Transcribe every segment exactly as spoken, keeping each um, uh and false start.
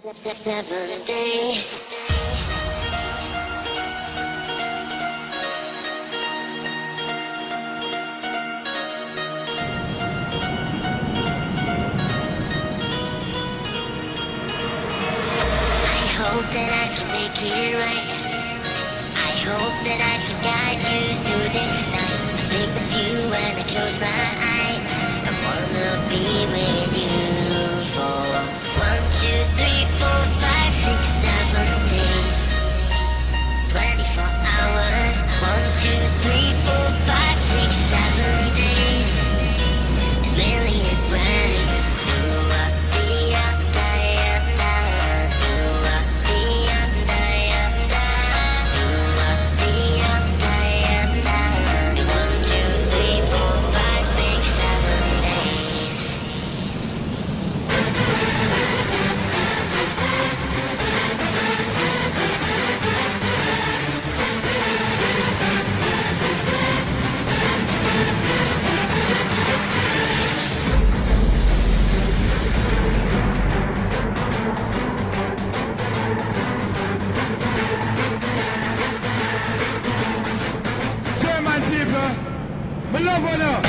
Seven days. I hope that I can make it right. I hope that I can guide you through this night. I think of you when I close my eyes. I wanna be with you for one, two, three, four, five, six, seven days. Twenty-four hours. One, two, three, four, five, six, seven days. A million brain. Me love her now.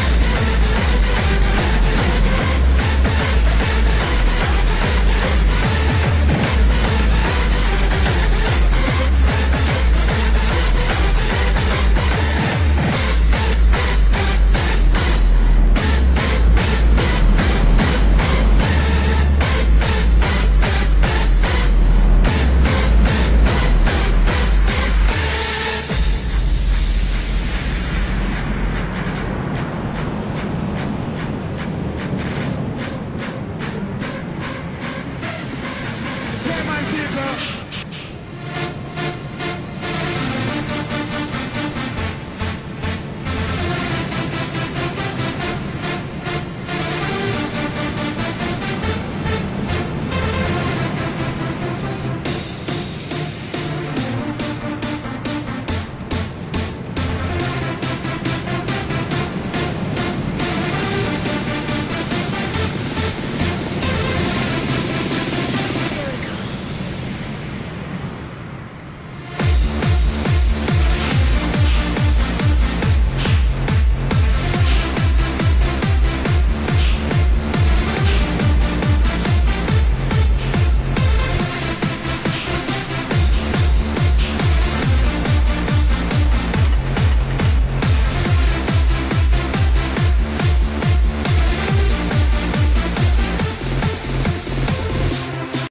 People.